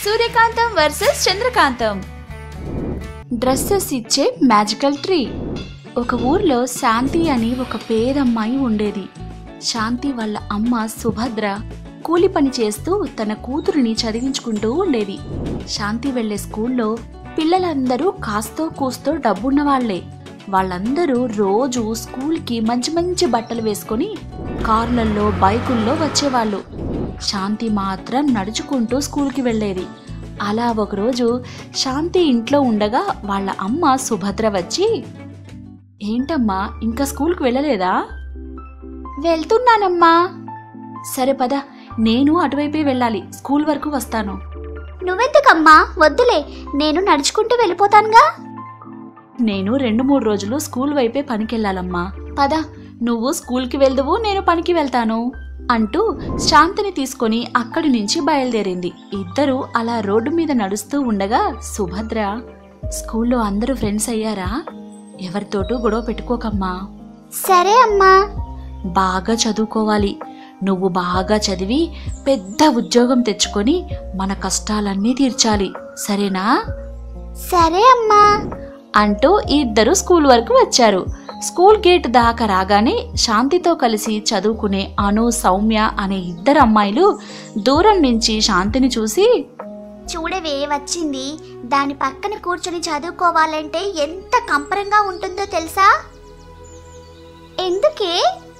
సూర్యకాంతం versus Chandrakantham. Dresses ఇచ్చే magical tree. ఒక ఊర్లో శాంతి అని ఒక పేదమ్మాయి ఉండేది. శాంతి వాళ్ళ అమ్మ సుభద్ర కూలి పని చేస్తూ తన కూతురిని చదివించుకుంటూ ఉండేది. శాంతి వెళ్లే స్కూల్లో పిల్లలందరూ కాస్తో కూస్తో డబ్బున్న వాళ్లే. వాళ్ళందరూ రోజు స్కూల్కి మంచి మంచి బట్టలు వేసుకొని కార్లల్లో బైకుల్లో వచ్చేవాళ్ళు. శాంతి మాత్రం నడుచుకుంటూ స్కూల్కి వెళ్ళేది. అలా ఒకరోజు శాంతి ఇంట్లో ఉండగా వాళ్ళ అమ్మ సుభద్ర వచ్చి, ఏంటమ్మా ఇంకా స్కూల్కి వెళ్ళలేదా? వెళ్తున్నానమ్మా. సరే పద, నేను అటువైపే వెళ్ళాలి, స్కూల్ వరకు వస్తాను. నువ్వెందుకమ్మా? వద్దులే, నేను నడుచుకుంటూ వెళ్ళిపోతానుగా. నేను 2-3 రోజులు స్కూల్ వైపే పనికెళ్ళాలమ్మా. పద, నువ్వు స్కూల్కి వెళ్దువు, నేను పనికి వెళ్తాను అంటూ శాంతిని తీసుకొని అక్కడి నుంచి బయలుదేరింది. ఇద్దరూ అలా రోడ్డు మీద నడుస్తూ ఉండగా సుభద్ర, స్కూల్లో అందరూ ఫ్రెండ్స్ అయ్యారా? ఎవరితోటూ గొడవ పెట్టుకోకమ్మా. సరే అమ్మా. బాగా చదువుకోవాలి. నువ్వు బాగా చదివి పెద్ద ఉద్యోగం తెచ్చుకొని మన కష్టాలన్నీ తీర్చాలి, సరేనా? సరే అమ్మా అంటూ ఇద్దరు స్కూల్ వరకు వచ్చారు. స్కూల్ గేట్ దాకా రాగానే శాంతితో కలిసి చదువుకునే అను, సౌమ్య అనే 2 అమ్మాయిలు దూరం నుంచి శాంతిని చూసి, చూడవే వచ్చింది, దాని పక్కన కూర్చొని చదువుకోవాలంటే ఎంత కంపరంగా ఉంటుందో తెలుసా? ఎందుకే?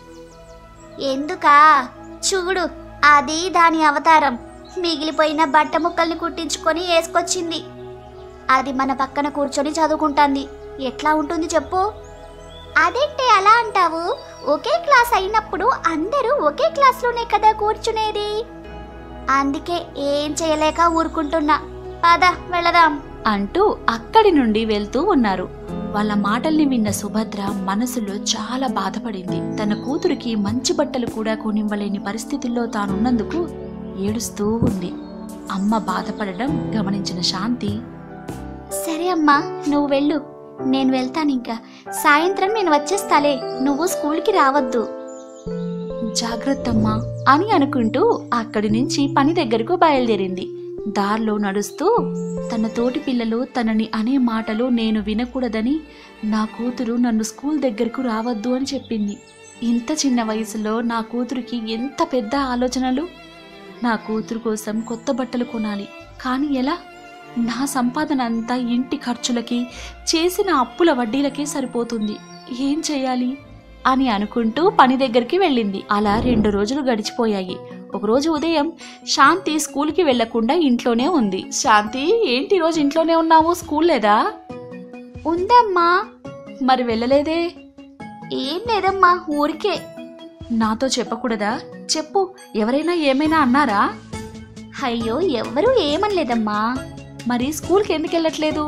ఎందుకా? చూడు, అది దాని అవతారం. మిగిలిపోయిన బట్ట ముక్కల్ని కుట్టించుకొని వేసుకొచ్చింది. అది మన పక్కన కూర్చొని చదువుకుంటాంది. ఎట్లా ఉంటుంది చెప్పు? అదేంటే అలా అంటావు? ఒకే క్లాస్ అయినప్పుడు అందరూ ఒకే క్లాస్లోనే కదా కూర్చునేది. అందుకే ఏం చేయలేక ఊరుకుంటున్నా. పద వెళదాం అంటూ అక్కడి నుండి వెళ్తూ ఉన్నారు. వాళ్ళ మాటల్ని విన్న సుభద్ర మనసులో చాలా బాధపడింది. తన కూతురికి మంచి బట్టలు కూడా కొనివ్వలేని పరిస్థితుల్లో తానున్నందుకు ఏడుస్తూ ఉంది. అమ్మ బాధపడడం గమనించిన శాంతి, సరే అమ్మా, నువ్వు వెళ్ళు, నేను వెళ్తాను. ఇంకా సాయంత్రం నేను వచ్చేస్తాలే, నువ్వు స్కూల్కి రావద్దు. జాగ్రత్తమ్మా అని అనుకుంటూ అక్కడి నుంచి పని దగ్గరకు బయలుదేరింది. దారిలో నడుస్తూ తన తోటి పిల్లలు తనని అనే మాటలు నేను వినకూడదని నా కూతురు నన్ను స్కూల్ దగ్గరకు రావద్దు అని చెప్పింది. ఇంత చిన్న వయసులో నా కూతురికి ఎంత పెద్ద ఆలోచనలు. నా కూతురు కోసం కొత్త బట్టలు కొనాలి, కానీ ఎలా? నా సంపాదన అంతా ఇంటి ఖర్చులకి, చేసిన అప్పుల వడ్డీలకే సరిపోతుంది. ఏం చెయ్యాలి అని అనుకుంటూ పని దగ్గరికి వెళ్ళింది. అలా 2 రోజులు గడిచిపోయాయి. ఒకరోజు ఉదయం శాంతి స్కూల్కి వెళ్లకుండా ఇంట్లోనే ఉంది. శాంతి, ఏంటి రోజు ఇంట్లోనే ఉన్నావు? స్కూల్ లేదా? ఉందమ్మా. మరి వెళ్ళలేదే? ఏం లేదమ్మా, ఊరికే. నాతో చెప్పకూడదా? చెప్పు, ఎవరైనా ఏమైనా అన్నారా? అయ్యో, ఎవ్వరూ ఏమనలేదమ్మా. మరి స్కూల్కి ఎందుకు వెళ్ళట్లేదు?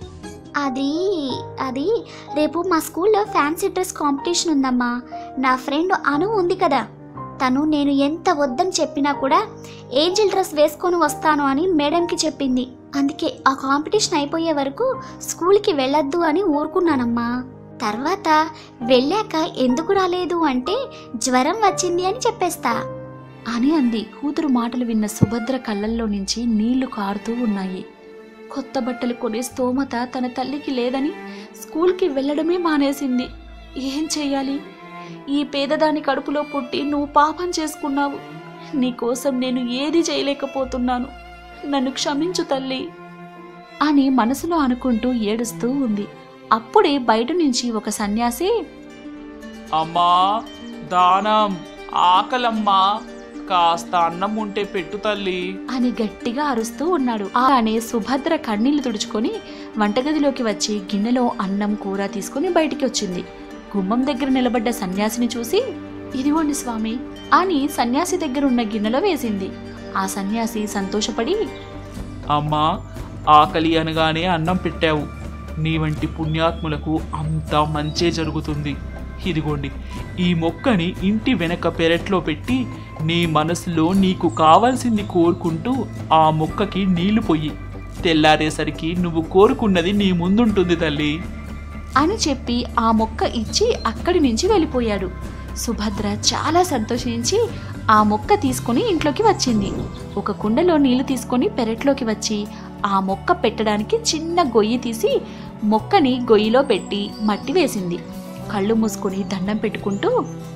అది రేపు మా స్కూల్లో ఫ్యాన్సీ డ్రెస్ కాంపిటీషన్ ఉందమ్మా. నా ఫ్రెండ్ అను ఉంది కదా, తను నేను ఎంత వద్దని చెప్పినా కూడా ఏంజిల్ డ్రెస్ వేసుకొని వస్తాను అని మేడంకి చెప్పింది. అందుకే ఆ కాంపిటీషన్ అయిపోయే వరకు స్కూల్కి వెళ్ళొద్దు అని ఊరుకున్నానమ్మా. తర్వాత వెళ్ళాక ఎందుకు రాలేదు అంటే జ్వరం వచ్చింది అని చెప్పేస్తా అని అంది. కూతురు మాటలు విన్న సుభద్ర కళ్ళల్లో నుంచి నీళ్లు కారుతూ ఉన్నాయి. కొత్త బట్టలు కొనే స్తోమత తన తల్లికి లేదని స్కూల్కి వెళ్ళడమే మానేసింది. ఏం చెయ్యాలి? ఈ పేదదాని కడుపులో పుట్టి నువ్వు పాపం చేసుకున్నావు. నీకోసం నేను ఏది చేయలేకపోతున్నాను, నన్ను క్షమించు తల్లి అని మనసులో అనుకుంటూ ఏడుస్తూ ఉంది. అప్పుడే బయట నుంచి ఒక సన్యాసి, అమ్మా దానం, ఆకలమ్మా, కాస్త అన్నం ఉంటే పెట్టు తల్లి అని గట్టిగా అరుస్తూ ఉన్నాడు. అలానే సుభద్ర కన్నీళ్లు తుడుచుకొని వంటగదిలోకి వచ్చి గిన్నెలో అన్నం కూర తీసుకుని బయటికి వచ్చింది. గుమ్మం దగ్గర నిలబడ్డ సన్యాసిని చూసి, ఇదిగోండి స్వామి అని సన్యాసి దగ్గర ఉన్న గిన్నెలో వేసింది. ఆ సన్యాసి సంతోషపడి, అమ్మా ఆకలి అనగానే అన్నం పెట్టావు. నీ వంటి పుణ్యాత్ములకు అంతా మంచే జరుగుతుంది. ఇదిగోండి, ఈ మొక్కని ఇంటి వెనక పెరట్లో పెట్టి నీ మనసులో నీకు కావాల్సింది కోరుకుంటూ ఆ మొక్కకి నీళ్లు పొయ్యి. తెల్లారేసరికి నువ్వు కోరుకున్నది నీ ముందుంటుంది తల్లి అని చెప్పి ఆ మొక్క ఇచ్చి అక్కడి నుంచి వెళ్ళిపోయాడు. సుభద్ర చాలా సంతోషించి ఆ మొక్క తీసుకుని ఇంట్లోకి వచ్చింది. ఒక కుండలో నీళ్లు తీసుకొని పెరట్లోకి వచ్చి ఆ మొక్క పెట్టడానికి చిన్న గొయ్యి తీసి మొక్కని గొయ్యిలో పెట్టి మట్టి వేసింది. కళ్ళు మూసుకొని దండం పెట్టుకుంటూ,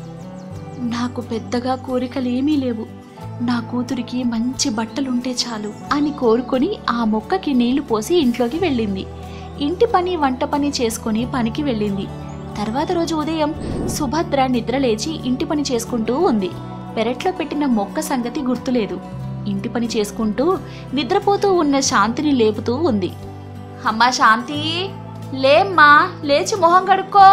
నాకు పెద్దగా కోరికలేమీ లేవు, నా కూతురికి మంచి బట్టలుంటే చాలు అని కోరుకొని ఆ మొక్కకి నీళ్లు పోసి ఇంట్లోకి వెళ్ళింది. ఇంటి పని వంట పని చేసుకుని పనికి వెళ్ళింది. తర్వాత రోజు ఉదయం సుభద్ర నిద్రలేచి ఇంటి పని చేసుకుంటూ ఉంది. పెరట్లో పెట్టిన మొక్క సంగతి గుర్తులేదు. ఇంటి పని చేసుకుంటూ నిద్రపోతూ ఉన్న శాంతిని లేపుతూ ఉంది. అమ్మా శాంతి, లేమ్మా, లేచి మొహం కడుక్కో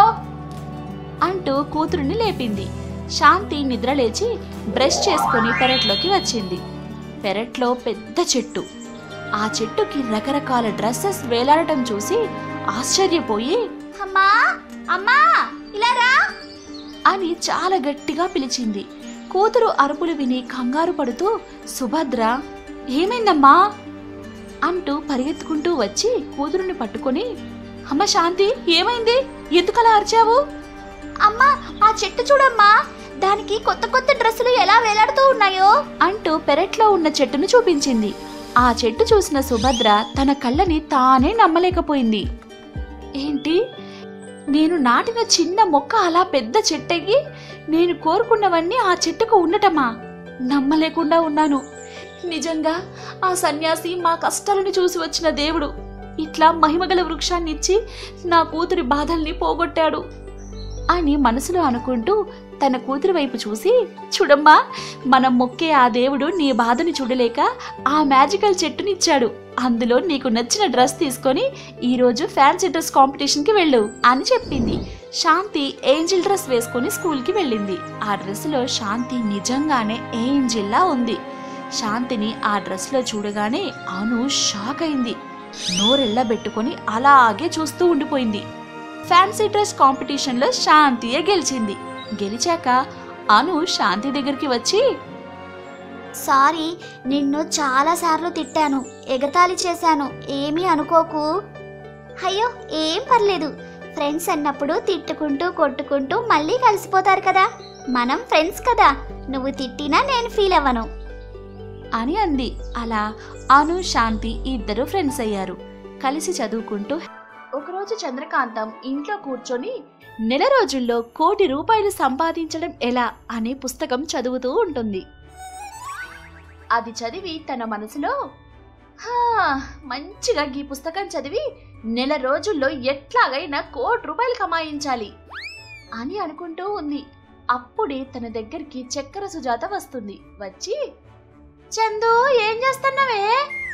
అంటూ కూతురుని లేపింది. శాంతి నిద్రలేచి బ్రష్ చేసుకుని పెరట్లోకి వచ్చింది. పెరట్లో పెద్ద చెట్టు. ఆ చెట్టుకి రకరకాల డ్రెస్సెస్ వేలాడటం చూసి ఆశ్చర్యపోయి, అమ్మా అమ్మా ఇలా రా అని చాలా గట్టిగా పిలిచింది. కూతురు అరుపులు విని కంగారు పడుతూ సుభద్ర, ఏమైందమ్మా అంటూ పరిగెత్తుకుంటూ వచ్చి కూతురుని పట్టుకొని, అమ్మ శాంతి, ఏమైంది, ఎందుకలా అరిచావు? అమ్మా, ఆ చెట్టు చూడమ్మా, దానికి కొత్త కొత్త డ్రెస్సులు ఎలా వేలాడుతూ ఉన్నాయో అంటూ పెరట్లో ఉన్న చెట్టును చూపించింది. ఆ చెట్టు చూసిన సుభద్ర తన కళ్ళని తానే నమ్మలేకపోయింది. ఏంటి, నేను నాటిన చిన్న మొక్క అలా పెద్ద చెట్టెక్కి నేను కోరుకున్నవన్నీ ఆ చెట్టుకు ఉండటమా? నమ్మలేకుండా ఉన్నాను. నిజంగా ఆ సన్యాసి మా కష్టాలను చూసి వచ్చిన దేవుడు ఇట్లా మహిమగల వృక్షాన్నిచ్చి నా కూతురి బాధల్ని పోగొట్టాడు అని మనసులో అనుకుంటూ తన కూతురి వైపు చూసి, చూడమ్మా, మనం మొక్కే ఆ దేవుడు నీ బాధని చూడలేక ఆ మ్యాజికల్ చెట్టునిచ్చాడు. అందులో నీకు నచ్చిన డ్రెస్ తీసుకొని ఈరోజు ఫ్యాన్సీ డ్రెస్ కాంపిటీషన్కి వెళ్ళు అని చెప్పింది. శాంతి ఏంజిల్ డ్రెస్ వేసుకొని స్కూల్కి వెళ్ళింది. ఆ డ్రెస్లో శాంతి నిజంగానే ఏంజిల్లా ఉంది. శాంతిని ఆ డ్రెస్లో చూడగానే అను షాక్ అయింది. నోరెళ్ళబెట్టుకొని అలాగే చూస్తూ ఉండిపోయింది. ఫ్యాన్సీ డ్రెస్ కాంపిటీషన్లో శాంతియే గెలిచింది. గెలిచాక అను శాంతి దగ్గరికి వచ్చి, సారీ, నిన్ను చాలాసార్లు తిట్టాను, ఎగతాళి చేశాను, ఏమీ అనుకోకు. అయ్యో, ఏం పర్లేదు. ఫ్రెండ్స్ అన్నప్పుడు తిట్టుకుంటూ కొట్టుకుంటూ మళ్ళీ కలిసిపోతారు కదా, మనం ఫ్రెండ్స్ కదా, నువ్వు తిట్టినా నేను ఫీల్ అవ్వను అని అంది. అలా అను శాంతి ఇద్దరు ఫ్రెండ్స్ అయ్యారు. కలిసి చదువుకుంటూ ఒకరోజు చంద్రకాంతం ఇంట్లో కూర్చొని నెల రోజుల్లో ₹1,00,00,000 సంపాదించడం ఎలా అనే పుస్తకం చదువుతూ ఉంటుంది. అది చదివి తన మనసులో, మంచిగా ఈ పుస్తకం చదివి నెల రోజుల్లో ఎట్లాగైనా ₹1,00,00,000 కమాయించాలి అని అనుకుంటూ ఉంది. అప్పుడే తన దగ్గరికి చక్కెర సుజాత వస్తుంది. వచ్చి, చందు, ఏం చేస్తున్నావే?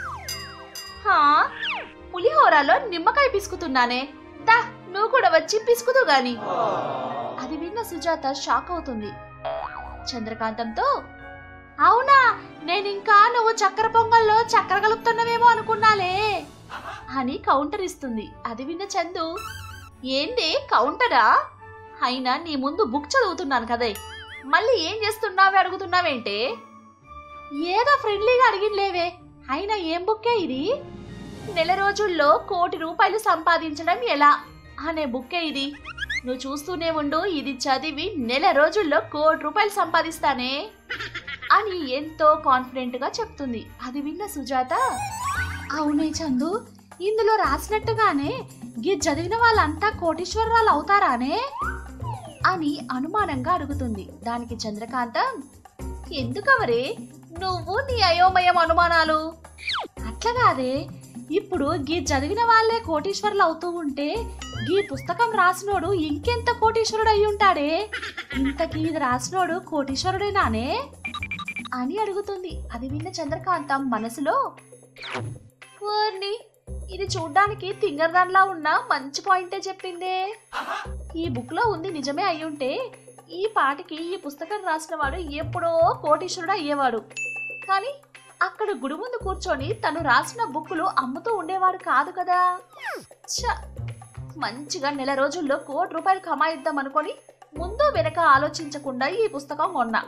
పులిహోరలో నిమ్మకాయ పిసుకుతున్నానే, దా నువ్వు కూడా వచ్చి పిసుకుదు గాని. అది విన్న సుజాత షాక్ అవుతుంది. చంద్రకాంతంతో, అవునా, నేనింకా నువ్వు చక్కెర పొంగల్లో చక్కెర కలుపుతున్నావేమో అనుకున్నాలే అని కౌంటర్ ఇస్తుంది. అది విన్న చందు, ఏంది కౌంటరా? అయినా నీ ముందు బుక్ చదువుతున్నాను కదే, మళ్ళీ ఏం చేస్తున్నావే అడుగుతున్నావేంటే? ఏదో ఫ్రెండ్లీగా అడిగినలేవే, అయినా ఏం బుక్కే ఇది? నెల రోజుల్లో ₹1,00,00,000 సంపాదించడం ఎలా అనే బుక్కే ఇది. నువ్వు చూస్తూనే ఉండు, ఇది చదివి నెల రోజుల్లో ₹1,00,00,000 సంపాదిస్తానే అని ఎంతో కాన్ఫిడెంట్ గా చెప్తుంది. అది విన్న సుజాత, అవునే చందు, ఇందులో రాసినట్టుగానే గీ చదివిన వాళ్ళంతా కోటీశ్వరరాలు అవుతారానే అని అనుమానంగా అడుగుతుంది. దానికి చంద్రకాంతం, ఎందుకవరే నువ్వు నీ అయోమయం అనుమానాలు? అట్లా కాదే, ఇప్పుడు గీ చదివిన వాళ్ళే కోటీశ్వరులు అవుతూ ఉంటే గీ పుస్తకం రాసినోడు ఇంకెంత కోటీశ్వరుడు అయి ఉంటాడే? ఇంతకీ ఇది రాసినోడు కోటీశ్వరుడేనానే అని అడుగుతుంది. అది విన్న చంద్రకాంతం మనసులో, ఇది చూడ్డానికి తింగర్దాన్లా ఉన్న మంచి పాయింటే చెప్పిందే. ఈ బుక్ లో ఉంది నిజమే అయ్యుంటే ఈ పాటికి ఈ పుస్తకం రాసిన వాడు ఎప్పుడో కోటీశ్వరుడు అయ్యేవాడు. కానీ అక్కడ గుడి ముందు కూర్చొని తను రాసిన బుక్కులు అమ్ముతూ ఉండేవాడు కాదు కదా. మంచిగా నెల రోజుల్లో ₹1,00,00,000 కమాయిద్దాం అనుకొని ముందు వెనక ఆలోచించకుండా ఈ పుస్తకం కొన్నా.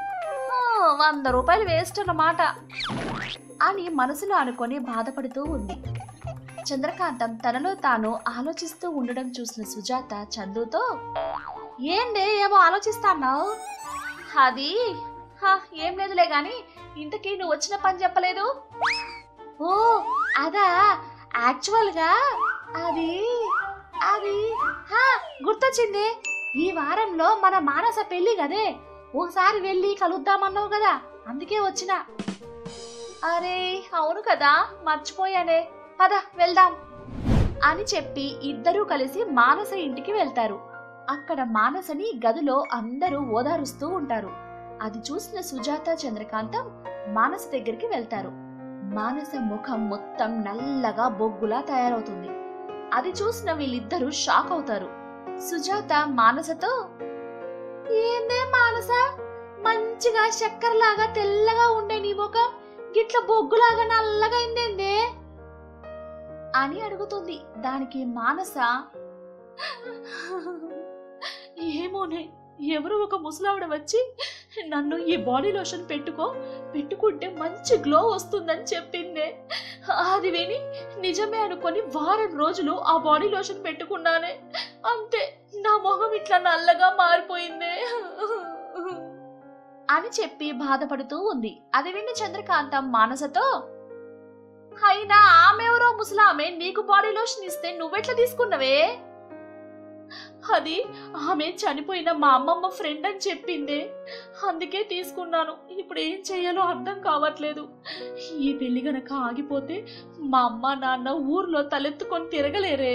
₹100 వేస్ట్ అన్నమాట అని మనసులో అనుకొని బాధపడుతూ ఉంది. చంద్రకాంతం తనలో తాను ఆలోచిస్తూ ఉండడం చూసిన సుజాత చందుతో, ఏందే ఏమో ఆలోచిస్తాన్నావు? ఏం లేదులే గాని ఇంతకీ నువ్వు వచ్చిన పని చెప్పలేదు. ఓ అదా, యాక్చువల్గా అది అది గుర్తొచ్చింది. ఈ వారంలో మన మానస పెళ్లి కదే, ఓసారి వెళ్ళి కలుద్దామన్నావు కదా, అందుకే వచ్చిన. అరే అవును కదా, మర్చిపోయానే, పద వెళ్దాం అని చెప్పి ఇద్దరూ కలిసి మానస ఇంటికి వెళ్తారు. అక్కడ మానసని గదిలో అందరూ ఓదారుస్తూ ఉంటారు. అది చూసిన సుజాత, చంద్రకాంతం మానస దగ్గరికి వెళ్తారు. మానస ముఖం మొత్తం నల్లగా బొగ్గులా తయారవుతుంది. అది చూసిన వీళ్ళిద్దరూ షాక్ అవుతారు. సుజాత మానసతో, ఏందే మానస, మంచిగా చక్కెరలాగా తెల్లగా ఉండే నీ ముఖం గిట్ల బొగ్గులాగా నల్లగా అయిందేందే అని అడుగుతుంది. దానికి మానస, ఏమోనే, ఎవరు ఒక ముసలావిడ వచ్చి నన్ను ఈ బాడీ లోషన్ పెట్టుకుంటే మంచి గ్లో వస్తుందని చెప్పిందే. అది విని నిజమే అనుకొని వారం రోజులు ఆ బాడీ లోషన్ పెట్టుకున్నానే, అంతే నా మొహం ఇట్లా నల్లగా మారిపోయిందే అని చెప్పి బాధపడుతూ ఉంది. అది విని చంద్రకాంతం మానసతో, అయినా ఆమెవరో ముసలామె నీకు బాడీ లోషన్ ఇస్తే నువ్వెట్లా తీసుకున్నవే? అది ఆమె చనిపోయిన మా అమ్మమ్మ ఫ్రెండ్ అని చెప్పిందే, అందుకే తీసుకున్నాను. ఇప్పుడు ఏం చెయ్యాలో అర్థం కావట్లేదు. ఈ పెళ్లి గనక ఆగిపోతే మా అమ్మ నాన్న ఊర్లో తలెత్తుకొని తిరగలేరే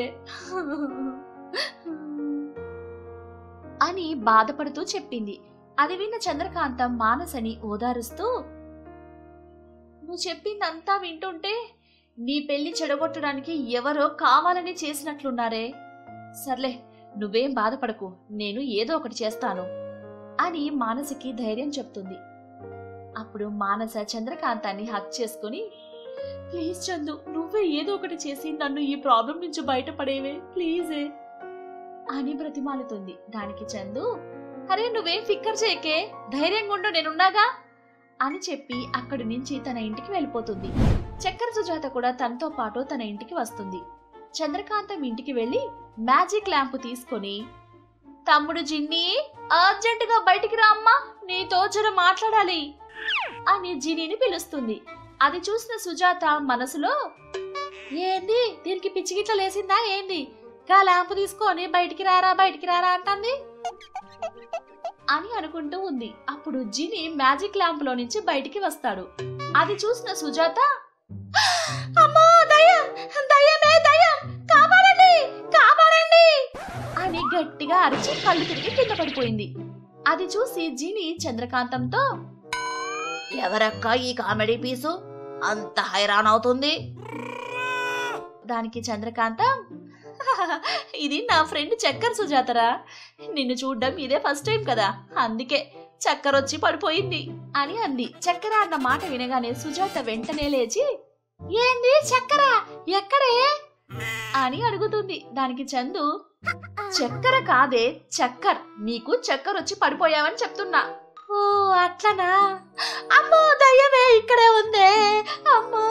అని బాధపడుతూ చెప్పింది. అది విన్న చంద్రకాంతం మానసని ఓదారుస్తూ, నువ్వు చెప్పిందంతా వింటుంటే నీ పెళ్లి చెడగొట్టడానికి ఎవరో కావాలని చేసినట్లున్నారే. సర్లే, నువ్వేం బాధపడకు, నేను ఏదో ఒకటి చేస్తాను అని మానసకి ధైర్యం చెప్తుంది. అప్పుడు మానస చంద్రకాంతాన్ని హక్ చేసుకుని, ప్లీజ్ చందు, నువ్వే ఏదో ఒకటి చేసి నన్ను ఈ ప్రాబ్లం నుంచి బయటపడేవే ప్లీజే అని బ్రతిమాలుతుంది. దానికి చందు, అరే నువ్వేం ఫిక్కర్ చేయకే, ధైర్యంగా ఉండు, నేనున్నాగా అని చెప్పి అక్కడి నుంచి తన ఇంటికి వెళ్ళిపోతుంది. చక్కెర సుజాత కూడా తనతో పాటు తన ఇంటికి వస్తుంది. చంద్రకాంతం ఇంటికి వెళ్లి మ్యాజిక్ ల్యాంప్ తీసుకొని, తమ్ముడు జిన్ని, అర్జెంటుగా బయటికి రా అమ్మా, నీతో జర మాట్లాడాలి అని జినీని పిలుస్తుంది. అది చూసిన సుజాత మనసులో, ఏంది దీనికి పిచ్చిగిట్ల లేసిందా ఏంది, గా ల్యాంప్ తీసుకొని బయటికి రారా అంటుంది అని అనుకుంటూ ఉంది. అప్పుడు జిని మ్యాజిక్ ల్యాంప్ లో నుంచి బయటికి వస్తాడు. అది చూసిన సుజాత, అమ్మో దయ్యం, దయ్యమే దయ్యం, కాపాడండి కాపాడండి అని గట్టిగా అరిచి కళ్ళు తిరిగి కింద పడిపోయింది. అది చూసి జిని చంద్రకాంతంతో, ఎవరక్క ఈ కామెడీ పీసు అంత హైరాన్ అవుతుంది? దానికి చంద్రకాంతం, ఇది నా ఫ్రెండ్ చక్కెర సుజాతరా, నిన్ను చూడ్డం ఇదే ఫస్ట్ టైం కదా, అందుకే చక్కెర వచ్చి పడిపోయింది అని అంది. చక్కెర అన్న మాట వినగానే సుజాత వెంటనే లేచి, ఏంది చక్కెర ఎక్కడే అని అడుగుతుంది. దానికి చందు, చక్కెర కాదే చక్కర్, నీకు చక్కెర వచ్చి పడిపోయావని చెప్తున్నా. ఓ అట్లనా, అమ్మో దయ్యమే ఇక్కడే ఉందే అమ్మో.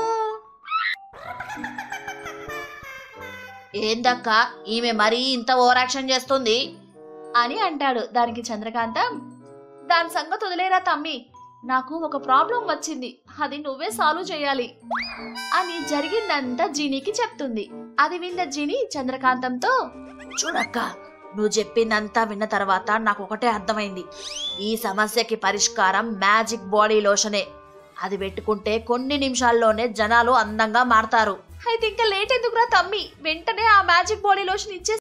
ఏందక్క ఈమె మరీ ఇంత ఓవరాక్షన్ చేస్తుంది అని అంటాడు. దానికి చంద్రకాంతం, దాని సంగతి వదిలేరా తమ్మి, నాకు ఒక ప్రాబ్లం వచ్చింది, అది నువ్వే సాల్వ్ చేయాలి అని జరిగిందంతా జీనీకి చెప్తుంది. అది విన్న జీని చంద్రకాంతంతో, చూడక్క, నువ్వు చెప్పిందంతా విన్న తర్వాత నాకు ఒకటే అర్థమైంది, ఈ సమస్యకి పరిష్కారం మ్యాజిక్ బాడీ లోషనే. అది పెట్టుకుంటే కొన్ని నిమిషాల్లోనే జనాలు అందంగా మారతారు. అయితే ఇంకా లేట్ ఎందుకురా తమ్మి, వెంటనే ఆ మ్యాజిక్ బాడీ లోషన్ ఇచ్చే